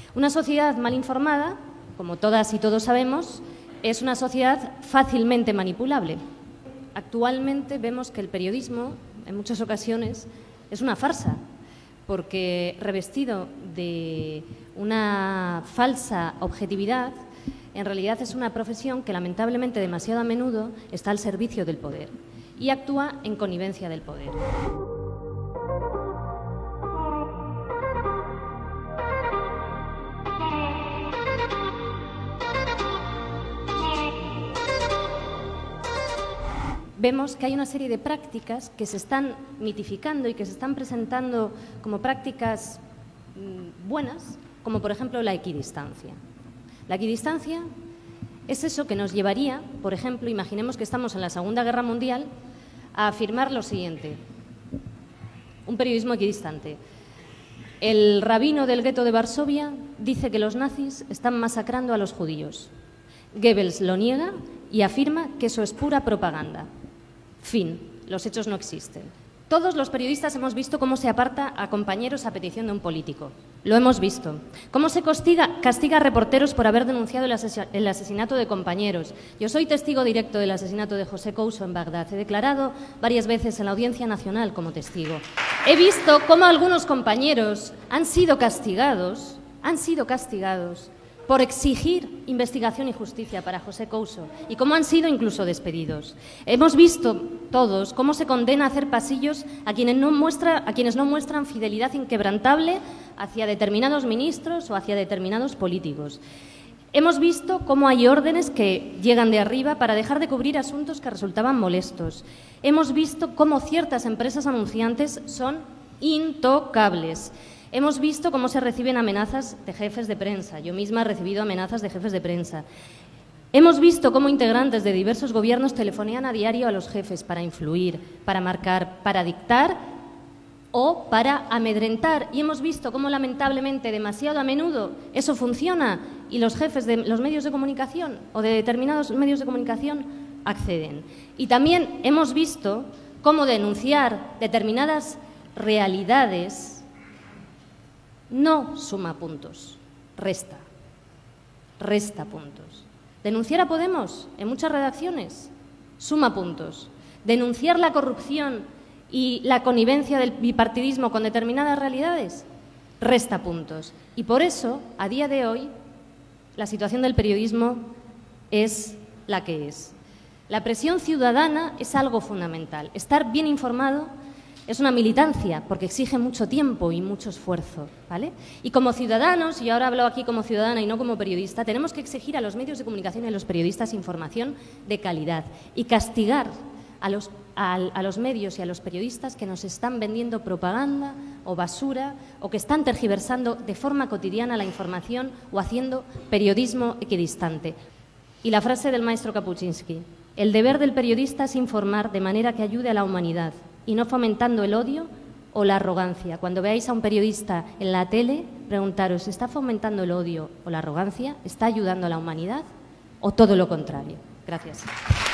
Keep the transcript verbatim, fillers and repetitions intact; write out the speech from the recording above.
Una sociedad mal informada, como todas y todos sabemos, es una sociedad fácilmente manipulable. Actualmente vemos que el periodismo, en muchas ocasiones, es una farsa, porque revestido de una falsa objetividad, en realidad es una profesión que lamentablemente demasiado a menudo está al servicio del poder y actúa en connivencia del poder. Vemos que hay una serie de prácticas que se están mitificando y que se están presentando como prácticas buenas, como por ejemplo la equidistancia. La equidistancia es eso que nos llevaría, por ejemplo, imaginemos que estamos en la Segunda Guerra Mundial, a afirmar lo siguiente: un periodismo equidistante. El rabino del gueto de Varsovia dice que los nazis están masacrando a los judíos. Goebbels lo niega y afirma que eso es pura propaganda. Fin, los hechos no existen. Todos los periodistas hemos visto cómo se aparta a compañeros a petición de un político. Lo hemos visto. Cómo se castiga, castiga a reporteros por haber denunciado el, ases el asesinato de compañeros. Yo soy testigo directo del asesinato de José Couso en Bagdad. He declarado varias veces en la Audiencia Nacional como testigo. He visto cómo algunos compañeros han sido castigados, han sido castigados por exigir investigación y justicia para José Couso y cómo han sido incluso despedidos. Hemos visto todos cómo se condena a hacer pasillos a quienes no, muestra, a quienes no muestran fidelidad inquebrantable hacia determinados ministros o hacia determinados políticos. Hemos visto cómo hay órdenes que llegan de arriba para dejar de cubrir asuntos que resultaban molestos. Hemos visto cómo ciertas empresas anunciantes son intocables. Hemos visto cómo se reciben amenazas de jefes de prensa. Yo misma he recibido amenazas de jefes de prensa. Hemos visto cómo integrantes de diversos gobiernos telefonean a diario a los jefes para influir, para marcar, para dictar o para amedrentar. Y hemos visto cómo, lamentablemente, demasiado a menudo eso funciona y los jefes de los medios de comunicación o de determinados medios de comunicación acceden. Y también hemos visto cómo denunciar determinadas realidades no suma puntos, resta, resta puntos. Denunciar a Podemos en muchas redacciones suma puntos. Denunciar la corrupción y la connivencia del bipartidismo con determinadas realidades resta puntos. Y por eso, a día de hoy, la situación del periodismo es la que es. La presión ciudadana es algo fundamental. Estar bien informado es una militancia, porque exige mucho tiempo y mucho esfuerzo, ¿vale? Y como ciudadanos, y ahora hablo aquí como ciudadana y no como periodista, tenemos que exigir a los medios de comunicación y a los periodistas información de calidad y castigar a los, a, a los medios y a los periodistas que nos están vendiendo propaganda o basura o que están tergiversando de forma cotidiana la información o haciendo periodismo equidistante. Y la frase del maestro Kapuczynski: el deber del periodista es informar de manera que ayude a la humanidad y no fomentando el odio o la arrogancia. Cuando veáis a un periodista en la tele, preguntaros, ¿está fomentando el odio o la arrogancia? ¿Está ayudando a la humanidad? ¿O todo lo contrario? Gracias.